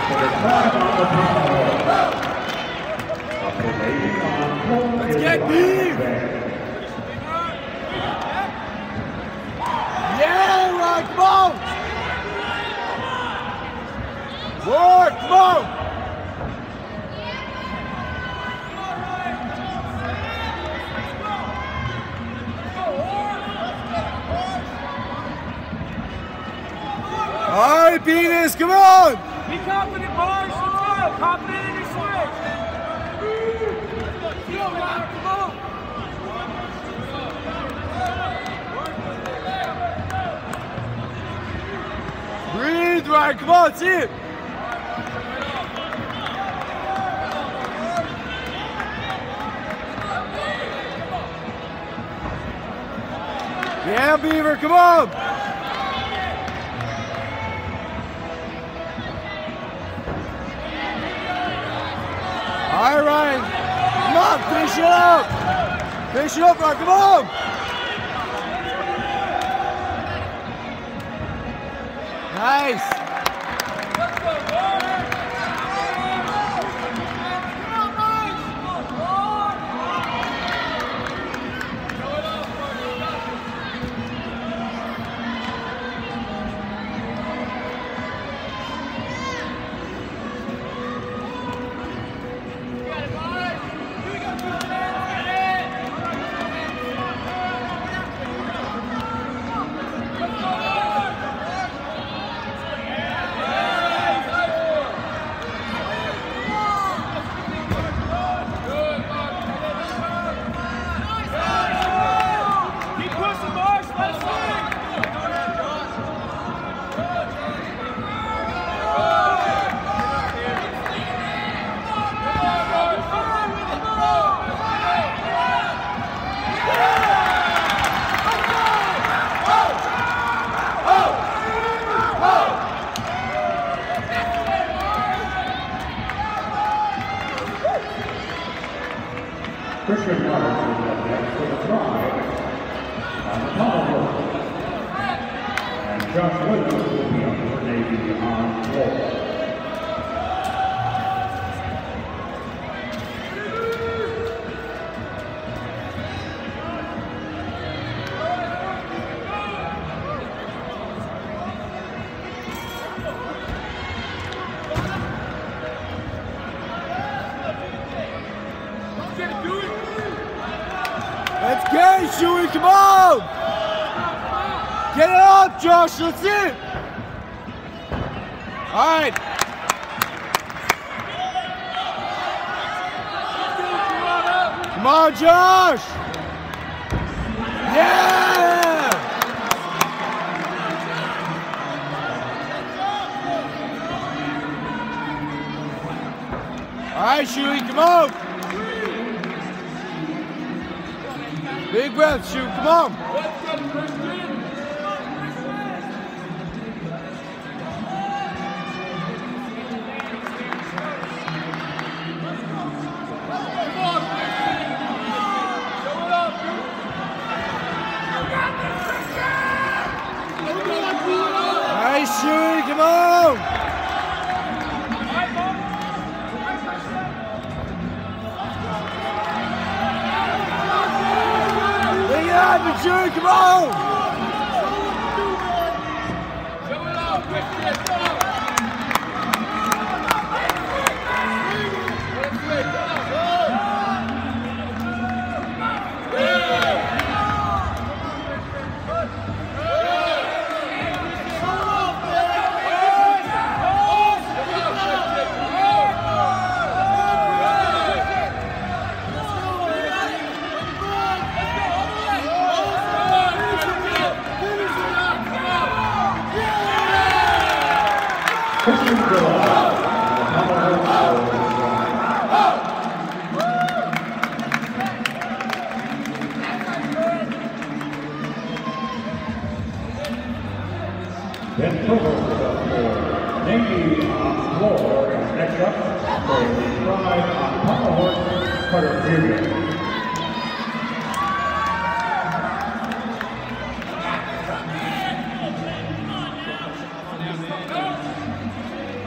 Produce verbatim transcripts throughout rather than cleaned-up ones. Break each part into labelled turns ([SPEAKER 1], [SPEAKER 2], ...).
[SPEAKER 1] Let's get beef! Yeah, Ryan, come on! Work, come on! All right, Venus, come on!
[SPEAKER 2] Be confident, boys. Let's go. Confident in your switch. Come on, come on.
[SPEAKER 1] Breathe, Ryan, come on, see it! Yeah, Beaver, come on! All right, Ryan. Come on, finish it up. Finish it up, Ryan. Come on. Nice.
[SPEAKER 3] Christian Martin is up next for the try on the tomahawk. And Josh Williams will be up for Navy on floor.
[SPEAKER 1] Let's get it, Shuey, come on! Get it up, Josh, let's see it! All right. Come on, Josh! Yeah! All right, Shuey, come on! Big breath, shoot, come on! Nice shooting, come on! Bring it up, Jude, come on!
[SPEAKER 3] Christian Gillard, then Total is up for Navy on floor. Next up, for the drive on Tomahawk, Carter Junior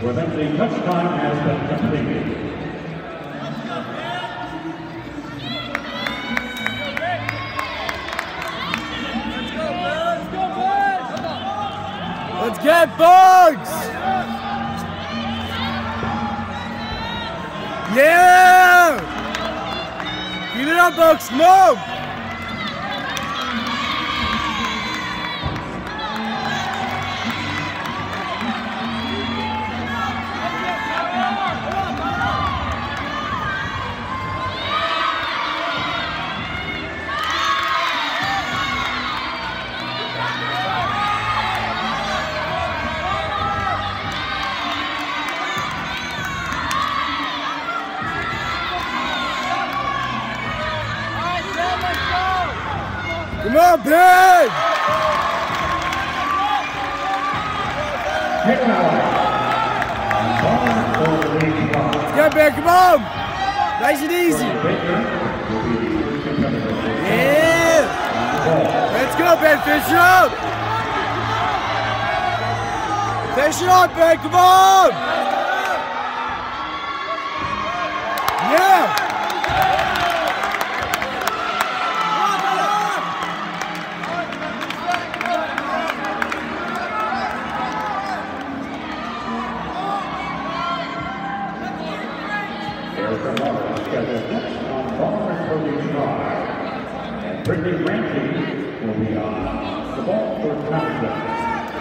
[SPEAKER 3] With them, the touch time has been completed.
[SPEAKER 1] Let's get Bugs! Yeah! Keep it up, Bugs, come on! Come on, Pig! Let's go, Pig, come on! Nice and easy. Yeah! Let's go, Pig, finish it up! Finish it up, Pig, come on! Yeah!
[SPEAKER 3] And Brittany Ramsey will be on the ball for Thompson.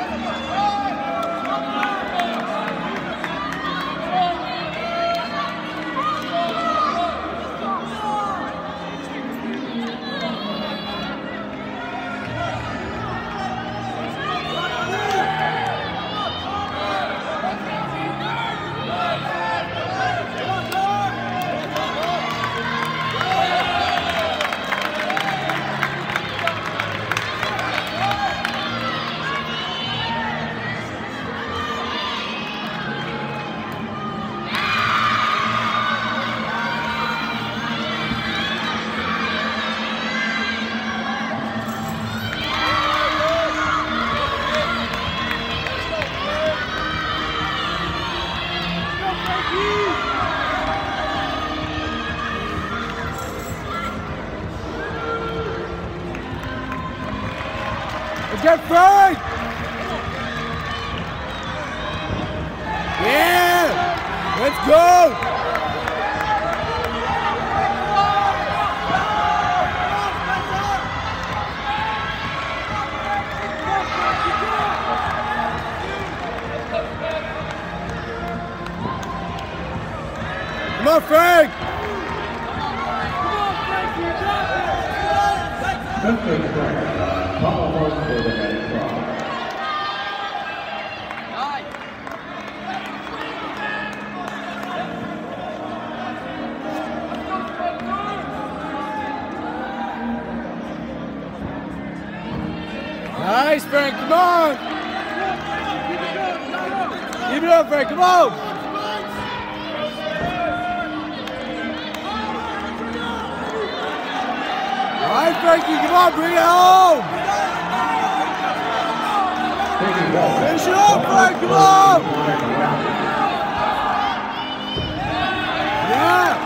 [SPEAKER 1] Get Frank! Yeah! Let's go! Come on, Frank!
[SPEAKER 3] Spencer Frank, Papa Mark for the head draw.
[SPEAKER 1] Nice, Frank, come on! Keep it up, Frank, come on! All right, Frankie, come on, bring it home! Finish it up, Frank, come on! Yeah!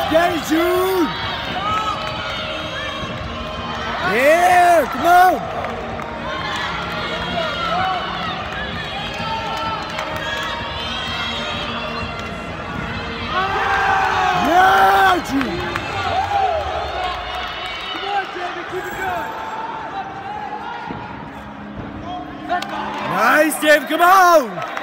[SPEAKER 1] get it, Jude! Yeah, come on! Yeah, Jude!
[SPEAKER 2] Come on, Jamie, keep it going.
[SPEAKER 1] Nice, Dave, come on!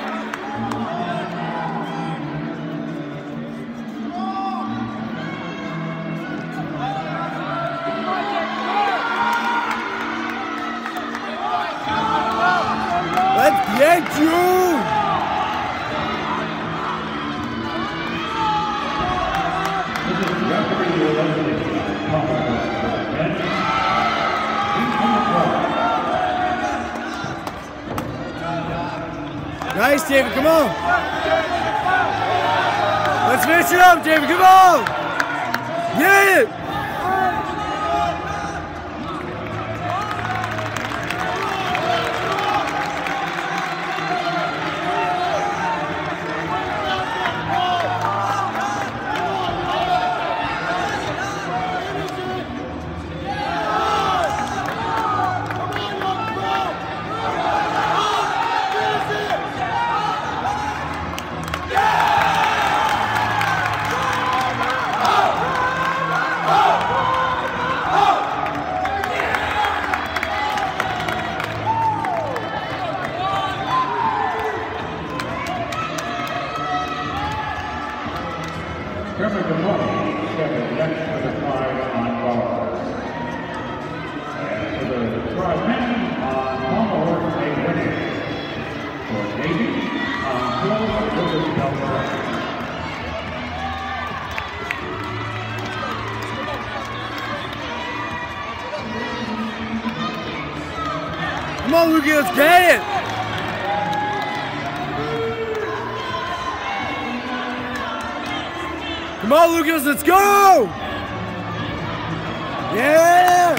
[SPEAKER 1] Let's get Jude!
[SPEAKER 3] This is referee Leslie Commonwealth bench. He's on the floor.
[SPEAKER 1] Nice, David, come on! Let's finish it up, David, come on! Yeah!
[SPEAKER 3] Trevor Gamoni scheduled next for the tribe on bars. And for the tribe men on Palmer, a winning. For Navy on twelve, Lucas Delaware.
[SPEAKER 1] Come on, Luki, let's get it! Come on, Lucas, let's go! Yeah!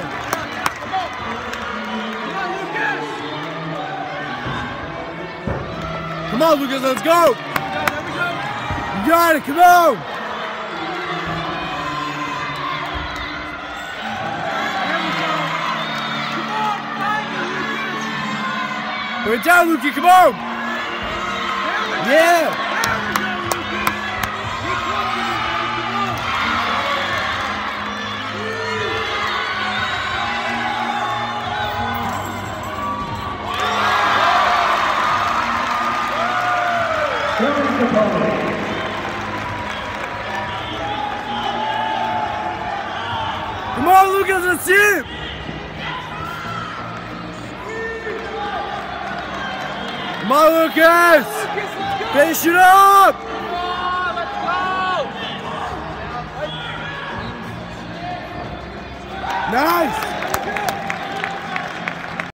[SPEAKER 1] Come on, Lucas, let's go! You got it, come on! Put it down, Luki, come on! Yeah! Come on, Lucas, let's see it! Come on, Lucas! Finish it up! Nice!